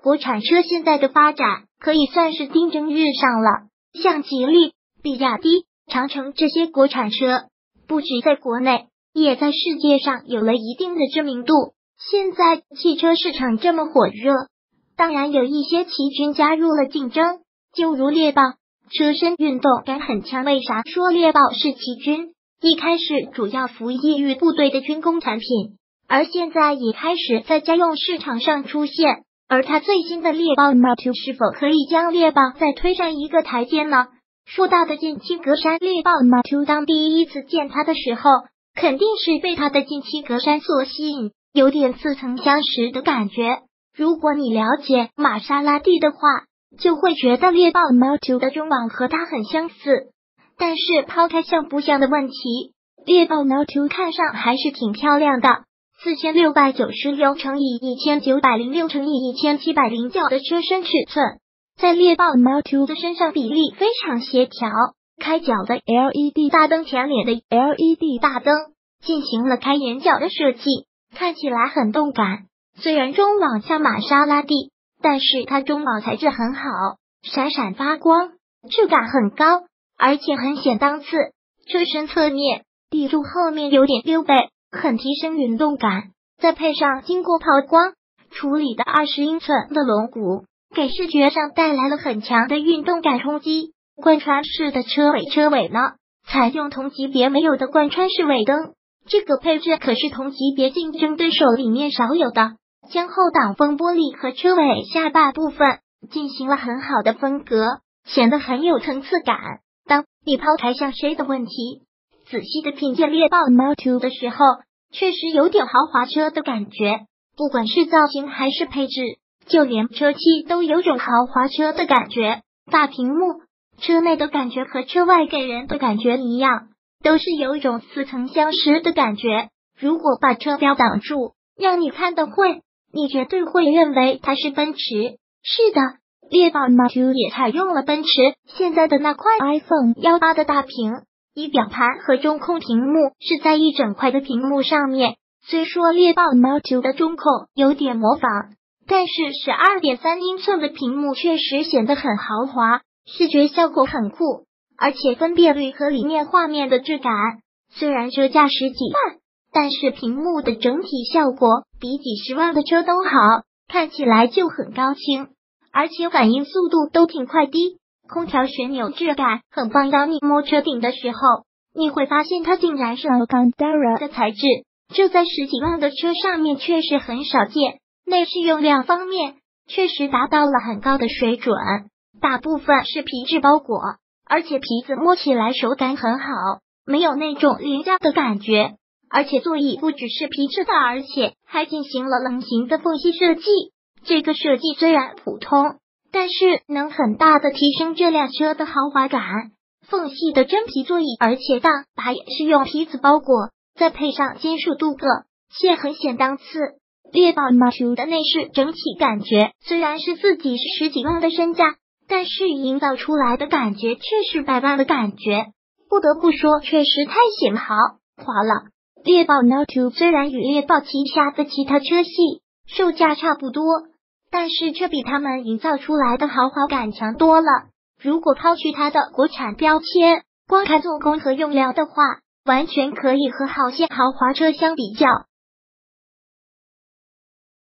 国产车现在的发展可以算是蒸蒸日上了，像吉利、比亚迪、长城这些国产车，不止在国内，也在世界上有了一定的知名度。现在汽车市场这么火热，当然有一些奇军加入了竞争，就如猎豹，车身运动感很强。为啥说猎豹是奇军？一开始主要服役于部队的军工产品，而现在也开始在家用市场上出现。而它最新的猎豹 Mark II 是否可以将猎豹再推上一个台阶呢？说到的进气格栅，猎豹 Mark II 当第一次见它的时候，肯定是被它的进气格栅所吸引，有点似曾相识的感觉。如果你了解玛莎拉蒂的话，就会觉得猎豹 Mark II 的中网和它很相似。但是抛开像不像的问题，猎豹 Mark II 看上还是挺漂亮的。4696乘以1906乘以1709的车身尺寸，在猎豹 Mark II 的身上比例非常协调。开角的 LED 大灯，前脸的 LED 大灯进行了开眼角的设计，看起来很动感。虽然中网像玛莎拉蒂，但是它中网材质很好，闪闪发光，质感很高，而且很显档次。车身侧面地柱后面有点溜背，很提升运动感，再配上经过抛光处理的20英寸的龙骨，给视觉上带来了很强的运动感冲击。贯穿式的车尾呢，采用同级别没有的贯穿式尾灯，这个配置可是同级别竞争对手里面少有的，将后挡风玻璃和车尾下巴部分进行了很好的分隔，显得很有层次感。当你抛开像谁的问题，仔细的品鉴猎豹 Mark II 的时候，确实有点豪华车的感觉，不管是造型还是配置，就连车漆都有种豪华车的感觉。大屏幕，车内的感觉和车外给人的感觉一样，都是有一种似曾相识的感觉。如果把车标挡住，让你看的会，你绝对会认为它是奔驰。是的，猎豹 Mark II 也采用了奔驰现在的那块 iPhone 18的大屏，仪表盘和中控屏幕是在一整块的屏幕上面。虽说猎豹 Mark II 的中控有点模仿，但是12.3英寸的屏幕确实显得很豪华，视觉效果很酷，而且分辨率和里面画面的质感。虽然车价10几万，但是屏幕的整体效果比几十万的车都好，看起来就很高清，而且反应速度都挺快的。空调旋钮质感很棒，当你摸车顶的时候，你会发现它竟然是 Alcantara 的材质，这在10几万的车上面确实很少见。内饰用料方面确实达到了很高的水准，大部分是皮质包裹，而且皮子摸起来手感很好，没有那种廉价的感觉。而且座椅不只是皮质的，而且还进行了棱形的缝隙设计。这个设计虽然普通，但是能很大的提升这辆车的豪华感。缝隙的真皮座椅，而且大把也是用皮子包裹，再配上金属镀铬，且很显档次。猎豹 Mark II 的内饰整体感觉虽然是自己是10几万的身价，但是营造出来的感觉却是百万的感觉，不得不说确实太显豪华了。猎豹 Mark II 虽然与猎豹旗下的其他车系售价差不多，但是却比他们营造出来的豪华感强多了。如果抛去它的国产标签，光看做工和用料的话，完全可以和好些豪华车相比较。